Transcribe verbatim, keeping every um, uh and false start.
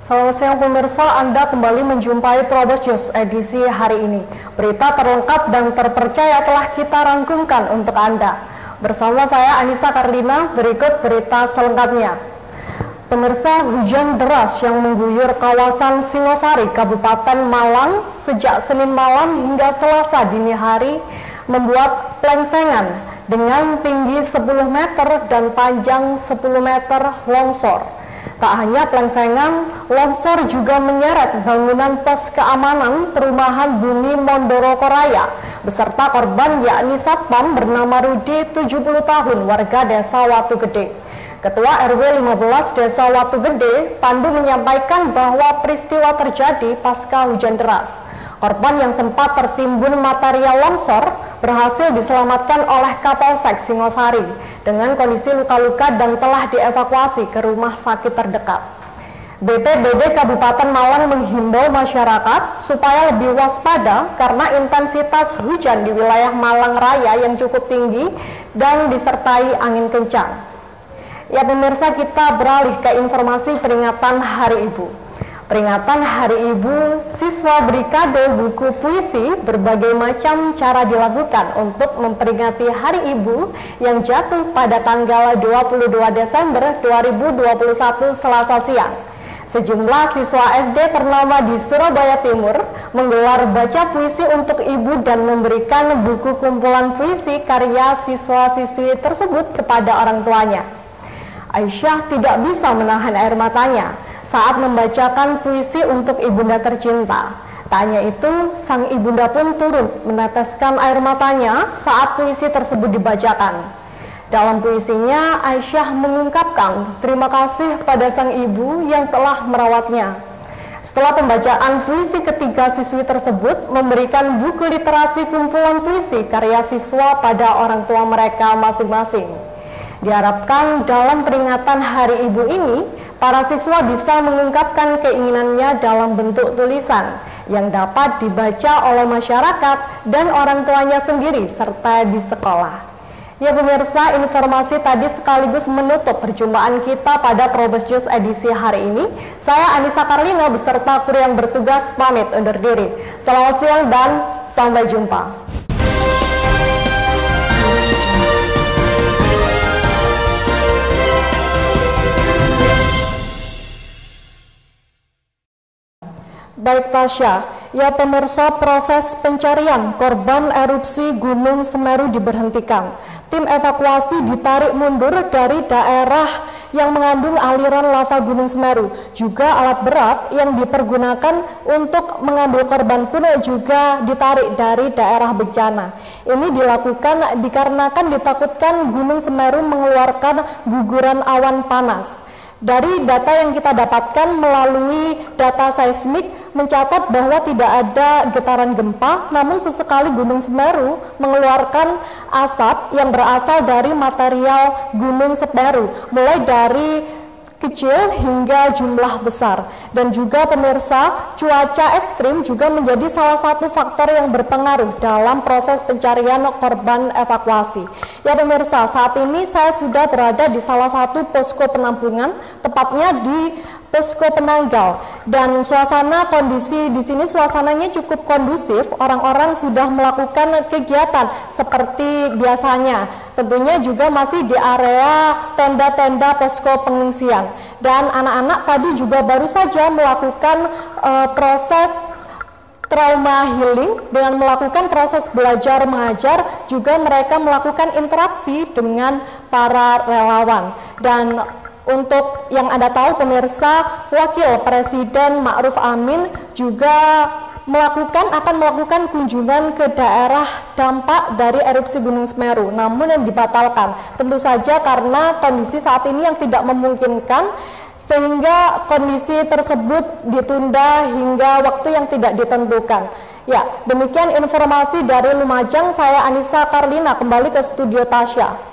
Selamat siang pemirsa, Anda kembali menjumpai Probos News edisi hari ini. Berita terlengkap dan terpercaya telah kita rangkumkan untuk Anda. Bersama saya Anissa Karlina, berikut berita selengkapnya. Pemirsa, hujan deras yang mengguyur kawasan Singosari, Kabupaten Malang sejak Senin malam hingga Selasa dini hari membuat plengsengan dengan tinggi sepuluh meter dan panjang sepuluh meter longsor. Tak hanya plengsengan, longsor juga menyeret bangunan pos keamanan perumahan Bumi Mondoroko Raya beserta korban yakni satpam bernama Rudi tujuh puluh tahun warga desa Watu Gede. Ketua R W lima belas desa Watu Gede, Pandu, menyampaikan bahwa peristiwa terjadi pasca hujan deras. Korban yang sempat tertimbun material longsor berhasil diselamatkan oleh Kapolsek Singosari dengan kondisi luka-luka dan telah dievakuasi ke rumah sakit terdekat. B P B D Kabupaten Malang menghimbau masyarakat supaya lebih waspada karena intensitas hujan di wilayah Malang Raya yang cukup tinggi dan disertai angin kencang. Ya pemirsa, kita beralih ke informasi peringatan Hari Ibu. Peringatan Hari Ibu, siswa Brigade Buku Puisi berbagai macam cara dilakukan untuk memperingati Hari Ibu yang jatuh pada tanggal dua puluh dua Desember dua ribu dua puluh satu Selasa siang. Sejumlah siswa S D ternama di Surabaya Timur menggelar baca puisi untuk ibu dan memberikan buku kumpulan puisi karya siswa-siswi tersebut kepada orang tuanya. Aisyah tidak bisa menahan air matanya saat membacakan puisi untuk ibunda tercinta. Tak hanya itu, sang ibunda pun turut meneteskan air matanya saat puisi tersebut dibacakan. Dalam puisinya, Aisyah mengungkapkan terima kasih pada sang ibu yang telah merawatnya. Setelah pembacaan puisi ketiga, siswi tersebut memberikan buku literasi kumpulan puisi karya siswa pada orang tua mereka masing-masing. Diharapkan dalam peringatan Hari Ibu ini, para siswa bisa mengungkapkan keinginannya dalam bentuk tulisan yang dapat dibaca oleh masyarakat dan orang tuanya sendiri serta di sekolah. Ya pemirsa, informasi tadi sekaligus menutup perjumpaan kita pada Probos News edisi hari ini. Saya Anissa Karlina beserta kru yang bertugas pamit undur diri. Selamat siang dan sampai jumpa. Baik Tasya, ya pemirsa, proses pencarian korban erupsi Gunung Semeru diberhentikan. Tim evakuasi ditarik mundur dari daerah yang mengandung aliran lava Gunung Semeru. Juga alat berat yang dipergunakan untuk mengambil korban pun juga ditarik dari daerah bencana. Ini dilakukan dikarenakan ditakutkan Gunung Semeru mengeluarkan guguran awan panas. Dari data yang kita dapatkan melalui data seismik mencatat bahwa tidak ada getaran gempa, namun sesekali Gunung Semeru mengeluarkan asap yang berasal dari material Gunung Semeru, mulai dari kecil hingga jumlah besar. Dan juga pemirsa, cuaca ekstrim juga menjadi salah satu faktor yang berpengaruh dalam proses pencarian korban evakuasi. Ya pemirsa, saat ini saya sudah berada di salah satu posko penampungan, tepatnya di Posko Penanggal, dan suasana kondisi di sini suasananya cukup kondusif. Orang-orang sudah melakukan kegiatan seperti biasanya. Tentunya juga masih di area tenda-tenda posko pengungsian. Dan anak-anak tadi juga baru saja melakukan uh, proses trauma healing dengan melakukan proses belajar mengajar, juga mereka melakukan interaksi dengan para relawan. Dan untuk yang Anda tahu pemirsa, Wakil Presiden Ma'ruf Amin juga melakukan akan melakukan kunjungan ke daerah dampak dari erupsi Gunung Semeru, namun yang dibatalkan tentu saja karena kondisi saat ini yang tidak memungkinkan, sehingga kondisi tersebut ditunda hingga waktu yang tidak ditentukan. Ya, demikian informasi dari Lumajang. Saya Anissa Karlina, kembali ke studio Tasya.